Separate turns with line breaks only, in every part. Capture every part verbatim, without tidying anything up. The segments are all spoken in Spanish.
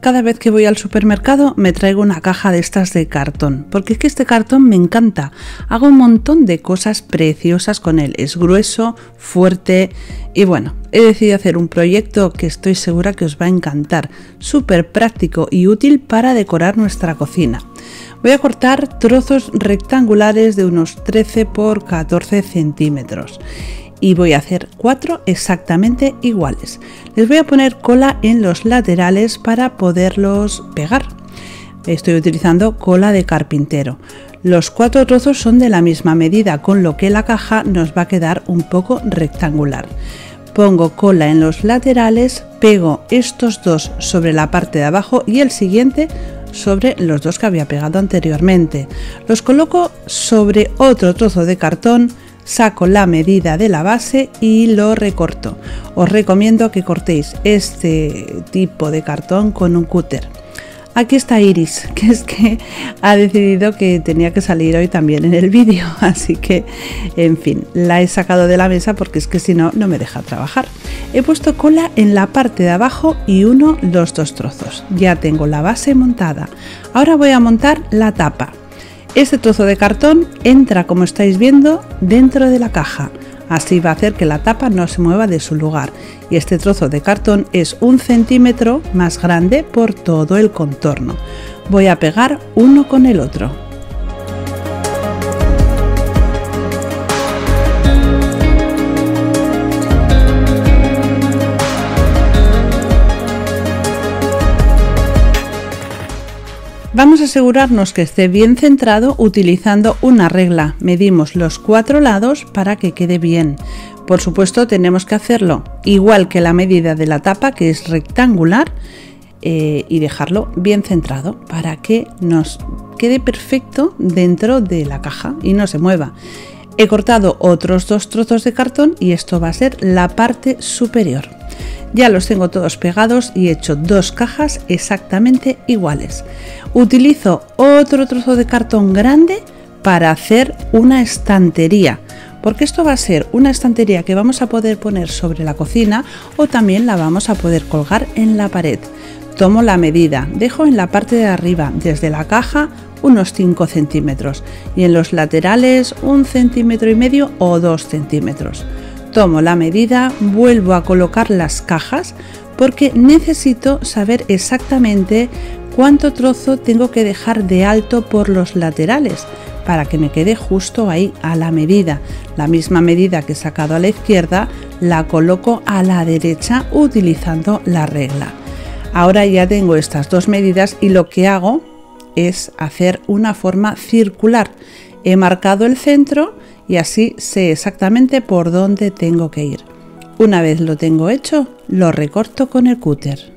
cada vez que voy al supermercado me traigo una caja de estas de cartón, porque es que este cartón me encanta. Hago un montón de cosas preciosas con él, es grueso, fuerte y bueno, he decidido hacer un proyecto que estoy segura que os va a encantar, súper práctico y útil para decorar nuestra cocina. Voy a cortar trozos rectangulares de unos trece por catorce centímetros. Y voy a hacer cuatro exactamente iguales. Les voy a poner cola en los laterales para poderlos pegar. Estoy utilizando cola de carpintero. Los cuatro trozos son de la misma medida, con lo que la caja nos va a quedar un poco rectangular. Pongo cola en los laterales, pego estos dos sobre la parte de abajo y el siguiente sobre los dos que había pegado anteriormente. Los coloco sobre otro trozo de cartón. Saco la medida de la base y lo recorto. Os recomiendo que cortéis este tipo de cartón con un cúter. Aquí está Iris, que es que ha decidido que tenía que salir hoy también en el vídeo, así que, en fin, la he sacado de la mesa porque es que si no, no me deja trabajar. He puesto cola en la parte de abajo y uno los dos trozos. Ya tengo la base montada. Ahora voy a montar la tapa. Este trozo de cartón entra, como estáis viendo, dentro de la caja. Así va a hacer que la tapa no se mueva de su lugar. Y este trozo de cartón es un centímetro más grande por todo el contorno. Voy a pegar uno con el otro. Vamos a asegurarnos que esté bien centrado utilizando una regla. Medimos los cuatro lados para que quede bien. Por supuesto, tenemos que hacerlo igual que la medida de la tapa, que es rectangular, eh, y dejarlo bien centrado para que nos quede perfecto dentro de la caja y no se mueva. He cortado otros dos trozos de cartón y esto va a ser la parte superior. Ya los tengo todos pegados y he hecho dos cajas exactamente iguales. Utilizo otro trozo de cartón grande para hacer una estantería, porque esto va a ser una estantería que vamos a poder poner sobre la cocina o también la vamos a poder colgar en la pared. Tomo la medida, dejo en la parte de arriba, desde la caja, unos cinco centímetros y en los laterales un centímetro y medio o dos centímetros. Tomo la medida, vuelvo a colocar las cajas porque necesito saber exactamente cuánto trozo tengo que dejar de alto por los laterales para que me quede justo ahí a la medida. La misma medida que he sacado a la izquierda la coloco a la derecha utilizando la regla. Ahora ya tengo estas dos medidas y lo que hago es hacer una forma circular. He marcado el centro y así sé exactamente por dónde tengo que ir. Una vez lo tengo hecho, lo recorto con el cúter.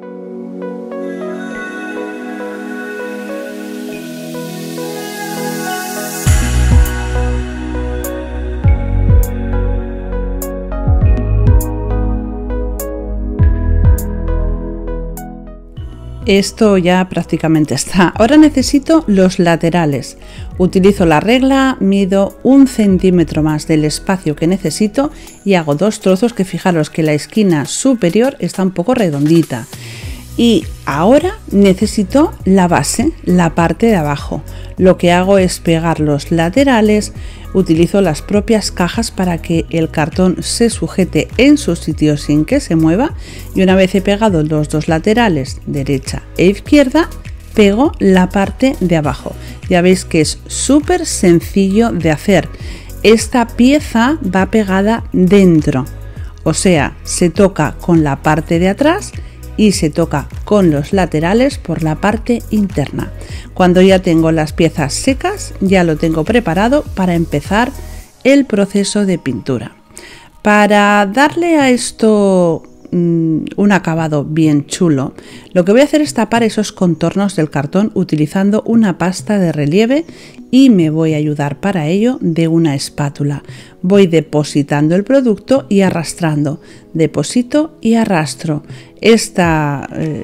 Esto ya prácticamente está. Ahora necesito los laterales. Utilizo la regla, mido un centímetro más del espacio que necesito y hago dos trozos que fijaros que la esquina superior está un poco redondita. Y ahora necesito la base, la parte de abajo. Lo que hago es pegar los laterales, utilizo las propias cajas para que el cartón se sujete en su sitio sin que se mueva y una vez he pegado los dos laterales, derecha e izquierda, pego la parte de abajo. Ya veis que es súper sencillo de hacer. Esta pieza va pegada dentro, o sea, se toca con la parte de atrás y se toca con los laterales por la parte interna. Cuando ya tengo las piezas secas, ya lo tengo preparado para empezar el proceso de pintura. Para darle a esto mmm, un acabado bien chulo, lo que voy a hacer es tapar esos contornos del cartón utilizando una pasta de relieve y me voy a ayudar para ello de una espátula. Voy depositando el producto y arrastrando, deposito y arrastro. Esta, eh,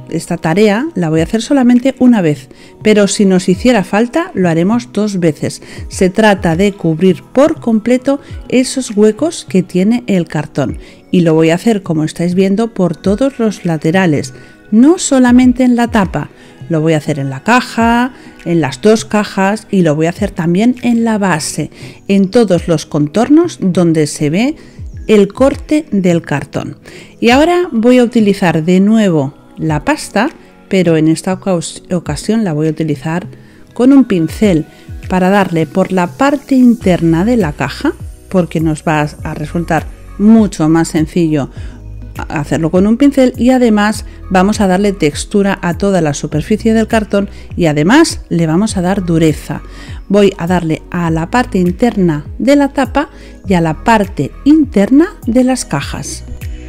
esta tarea la voy a hacer solamente una vez, pero si nos hiciera falta lo haremos dos veces. Se trata de cubrir por completo esos huecos que tiene el cartón y lo voy a hacer, como estáis viendo, por todos los laterales, no solamente en la tapa. Lo voy a hacer en la caja, en las dos cajas y lo voy a hacer también en la base, en todos los contornos donde se ve el corte del cartón. Y ahora voy a utilizar de nuevo la pasta, pero en esta ocasión la voy a utilizar con un pincel para darle por la parte interna de la caja, porque nos va a resultar mucho más sencillo hacerlo con un pincel y además vamos a darle textura a toda la superficie del cartón y además le vamos a dar dureza. Voy a darle a la parte interna de la tapa y a la parte interna de las cajas.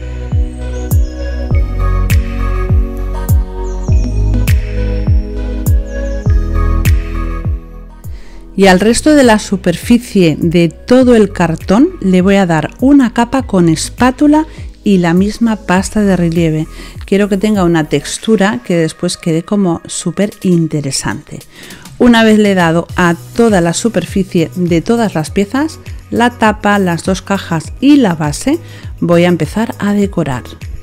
Y al resto de la superficie de todo el cartón le voy a dar una capa con espátula y la misma pasta de relieve. Quiero que tenga una textura que después quede como súper interesante. Una vez le he dado a toda la superficie de todas las piezas, la tapa, las dos cajas y la base, voy a empezar a decorar.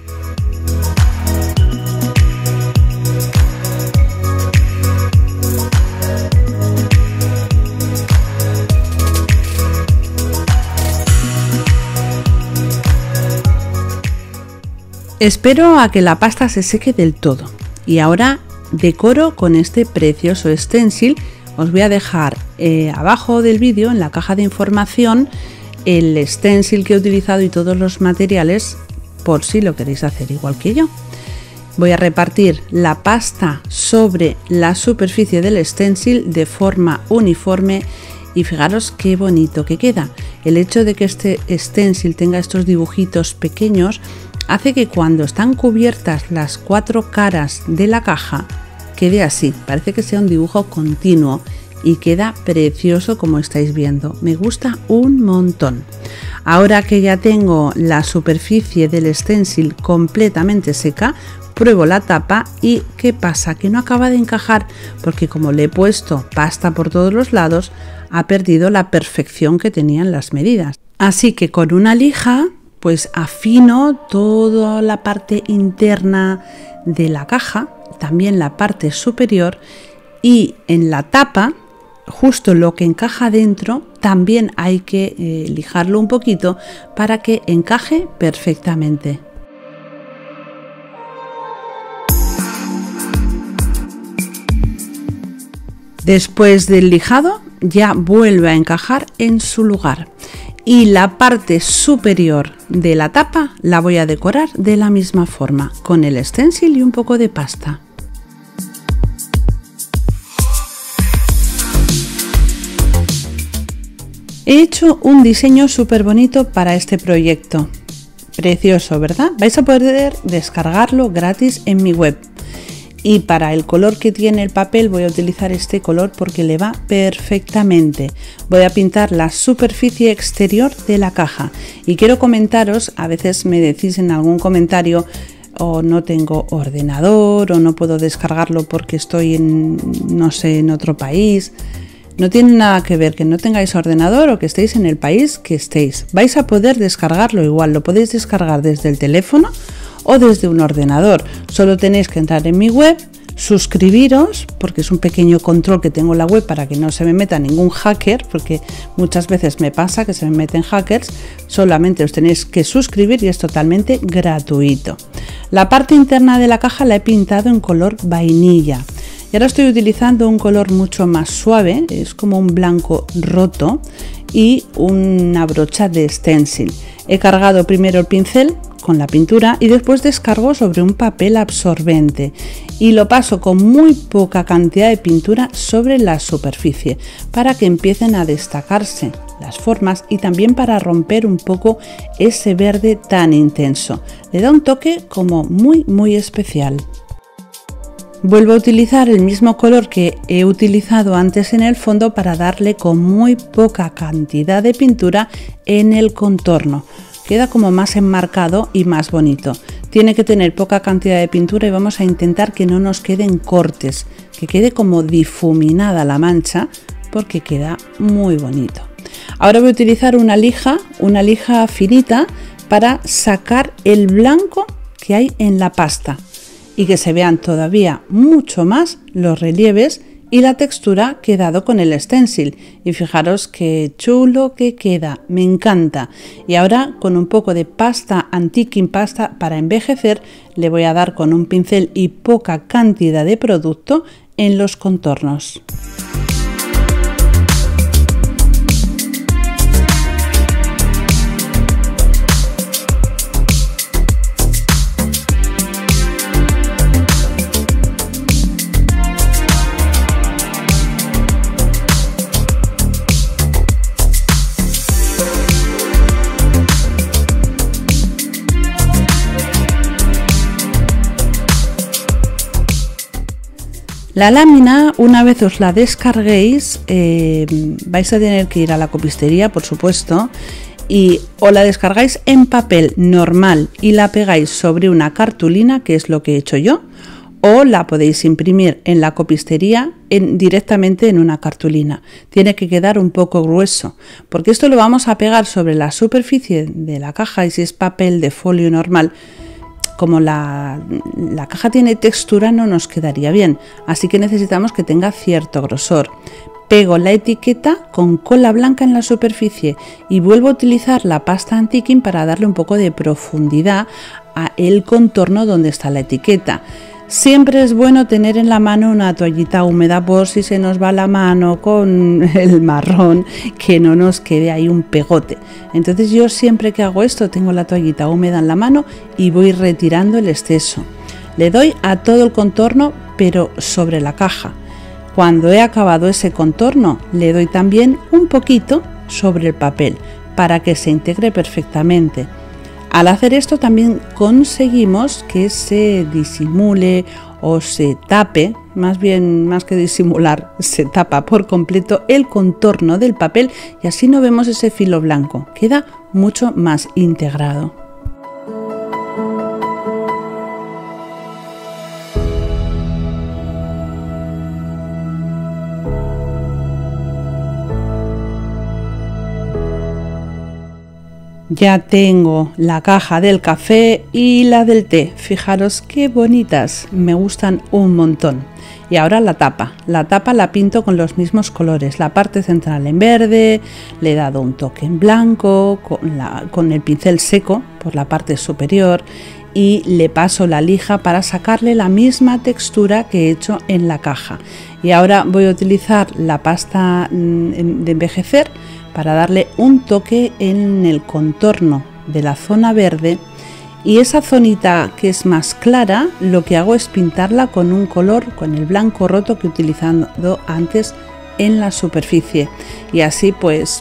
Espero a que la pasta se seque del todo y ahora decoro con este precioso stencil. Os voy a dejar eh, abajo del vídeo, en la caja de información, el stencil que he utilizado y todos los materiales por si lo queréis hacer igual que yo. Voy a repartir la pasta sobre la superficie del stencil de forma uniforme y fijaros qué bonito que queda. El hecho de que este stencil tenga estos dibujitos pequeños hace que cuando están cubiertas las cuatro caras de la caja quede así, parece que sea un dibujo continuo y queda precioso como estáis viendo. Me gusta un montón. Ahora que ya tengo la superficie del stencil completamente seca, pruebo la tapa y ¿qué pasa? Que no acaba de encajar porque como le he puesto pasta por todos los lados, ha perdido la perfección que tenían las medidas. Así que con una lija pues afino toda la parte interna de la caja, también la parte superior, y en la tapa, justo lo que encaja dentro, también hay que eh, lijarlo un poquito para que encaje perfectamente. Después del lijado ya vuelve a encajar en su lugar. Y la parte superior de la tapa la voy a decorar de la misma forma, con el stencil y un poco de pasta. He hecho un diseño súper bonito para este proyecto. Precioso, ¿verdad? Vais a poder descargarlo gratis en mi web. Y para el color que tiene el papel voy a utilizar este color porque le va perfectamente. Voy a pintar la superficie exterior de la caja y quiero comentaros, a veces me decís en algún comentario o no tengo ordenador o no puedo descargarlo porque estoy en, no sé, en otro país. No tiene nada que ver que no tengáis ordenador o que estéis en el país que estéis. Vais a poder descargarlo igual, lo podéis descargar desde el teléfono o desde un ordenador. Solo tenéis que entrar en mi web, suscribiros, porque es un pequeño control que tengo en la web para que no se me meta ningún hacker, porque muchas veces me pasa que se me meten hackers. Solamente os tenéis que suscribir y es totalmente gratuito. La parte interna de la caja la he pintado en color vainilla y ahora estoy utilizando un color mucho más suave, es como un blanco roto y una brocha de stencil. He cargado primero el pincel con la pintura y después descargo sobre un papel absorbente y lo paso con muy poca cantidad de pintura sobre la superficie para que empiecen a destacarse las formas y también para romper un poco ese verde tan intenso. Le da un toque como muy muy especial. Vuelvo a utilizar el mismo color que he utilizado antes en el fondo para darle con muy poca cantidad de pintura en el contorno. Queda como más enmarcado y más bonito. Tiene que tener poca cantidad de pintura y vamos a intentar que no nos queden cortes, que quede como difuminada la mancha, porque queda muy bonito. Ahora voy a utilizar una lija, una lija finita para sacar el blanco que hay en la pasta y que se vean todavía mucho más los relieves y la textura que he dado con el stencil. Y fijaros qué chulo que queda, me encanta. Y ahora con un poco de pasta antiquing, pasta para envejecer, le voy a dar con un pincel y poca cantidad de producto en los contornos. La lámina, una vez os la descarguéis, eh, vais a tener que ir a la copistería, por supuesto, y o la descargáis en papel normal y la pegáis sobre una cartulina, que es lo que he hecho yo, o la podéis imprimir en la copistería en, directamente en una cartulina. Tiene que quedar un poco grueso, porque esto lo vamos a pegar sobre la superficie de la caja, y si es papel de folio normal, como la, la caja tiene textura, no nos quedaría bien, así que necesitamos que tenga cierto grosor. Pego la etiqueta con cola blanca en la superficie y vuelvo a utilizar la pasta antiquing para darle un poco de profundidad a el contorno donde está la etiqueta. Siempre es bueno tener en la mano una toallita húmeda por si se nos va la mano con el marrón, que no nos quede ahí un pegote. Entonces yo siempre que hago esto tengo la toallita húmeda en la mano y voy retirando el exceso. Le doy a todo el contorno, pero sobre la caja. Cuando he acabado ese contorno le doy también un poquito sobre el papel para que se integre perfectamente. Al hacer esto también conseguimos que se disimule o se tape, más bien más que disimular, se tapa por completo el contorno del papel y así no vemos ese filo blanco, queda mucho más integrado. Ya tengo la caja del café y la del té. Fijaros qué bonitas, me gustan un montón. Y ahora la tapa. La tapa la pinto con los mismos colores. La parte central en verde, le he dado un toque en blanco, con, la, con el pincel seco por la parte superior, y le paso la lija para sacarle la misma textura que he hecho en la caja. Y ahora voy a utilizar la pasta de envejecer para darle un toque en el contorno de la zona verde, y esa zonita que es más clara lo que hago es pintarla con un color, con el blanco roto que he utilizado antes en la superficie, y así pues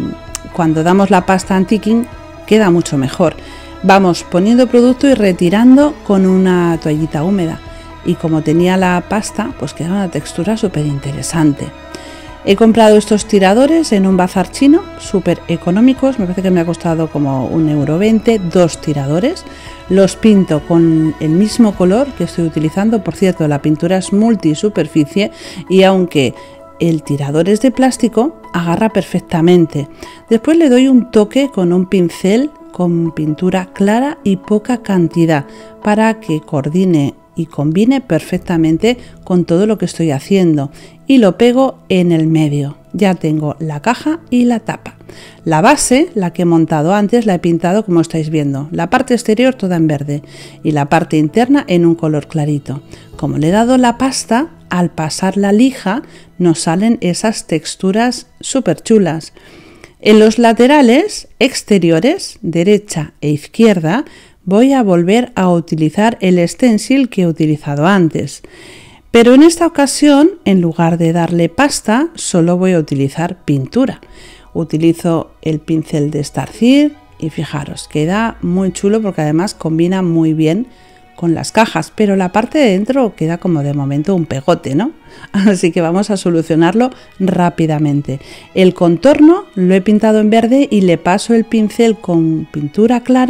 cuando damos la pasta antiquing queda mucho mejor. Vamos poniendo producto y retirando con una toallita húmeda, y como tenía la pasta pues queda una textura súper interesante. He comprado estos tiradores en un bazar chino, súper económicos, me parece que me ha costado como un euro veinte, dos tiradores. Los pinto con el mismo color que estoy utilizando, por cierto la pintura es multisuperficie y aunque el tirador es de plástico, agarra perfectamente. Después le doy un toque con un pincel con pintura clara y poca cantidad para que coordine y combine perfectamente con todo lo que estoy haciendo, y lo pego en el medio. Ya tengo la caja y la tapa. La base, la que he montado antes, la he pintado como estáis viendo, la parte exterior toda en verde y la parte interna en un color clarito. Como le he dado la pasta, al pasar la lija nos salen esas texturas súper chulas. En los laterales exteriores, derecha e izquierda, voy a volver a utilizar el stencil que he utilizado antes, pero en esta ocasión en lugar de darle pasta solo voy a utilizar pintura. Utilizo el pincel de estarcir y fijaros, queda muy chulo porque además combina muy bien con las cajas, pero la parte de dentro queda como de momento un pegote, ¿no? Así que vamos a solucionarlo rápidamente. El contorno lo he pintado en verde y le paso el pincel con pintura clara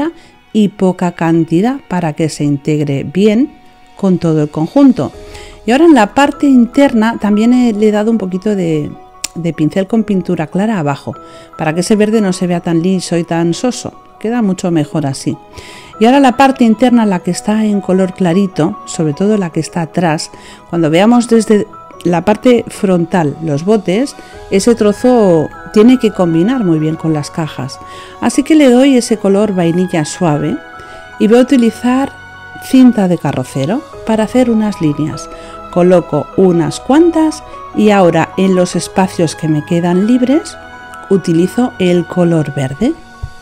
y poca cantidad para que se integre bien con todo el conjunto. Y ahora en la parte interna también he, le he dado un poquito de, de pincel con pintura clara abajo, para que ese verde no se vea tan liso y tan soso, queda mucho mejor así. Y ahora la parte interna, la que está en color clarito, sobre todo la que está atrás, cuando veamos desde la parte frontal los botes, ese trozo tiene que combinar muy bien con las cajas. Así que le doy ese color vainilla suave y voy a utilizar cinta de carrocero para hacer unas líneas. Coloco unas cuantas y ahora en los espacios que me quedan libres utilizo el color verde.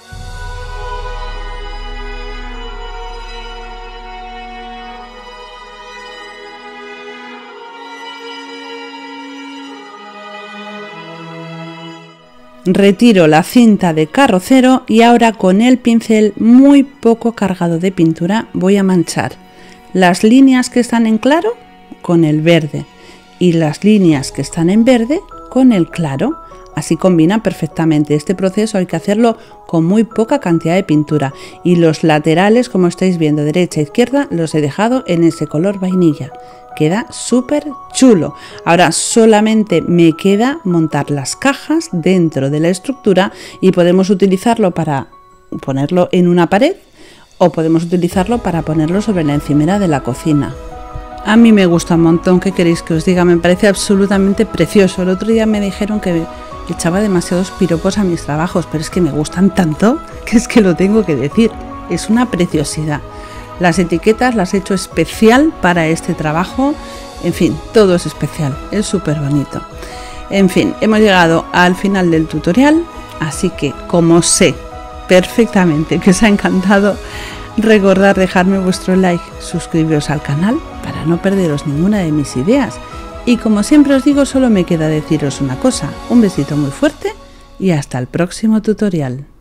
Retiro la cinta de carrocero y ahora con el pincel muy poco cargado de pintura voy a manchar las líneas que están en claro con el verde y las líneas que están en verde con el claro. Así combina perfectamente. Este proceso hay que hacerlo con muy poca cantidad de pintura y los laterales, como estáis viendo, derecha e izquierda, los he dejado en ese color vainilla. Queda súper chulo. Ahora solamente me queda montar las cajas dentro de la estructura y podemos utilizarlo para ponerlo en una pared o podemos utilizarlo para ponerlo sobre la encimera de la cocina. A mí me gusta un montón, ¿qué queréis que os diga? Me parece absolutamente precioso. El otro día me dijeron que echaba demasiados piropos a mis trabajos, pero es que me gustan tanto que es que lo tengo que decir. Es una preciosidad. Las etiquetas las he hecho especial para este trabajo. En fin, todo es especial, es súper bonito. En fin, hemos llegado al final del tutorial, así que como sé perfectamente que os ha encantado, recordad dejarme vuestro like, suscribiros al canal para no perderos ninguna de mis ideas. Y como siempre os digo, solo me queda deciros una cosa, un besito muy fuerte y hasta el próximo tutorial.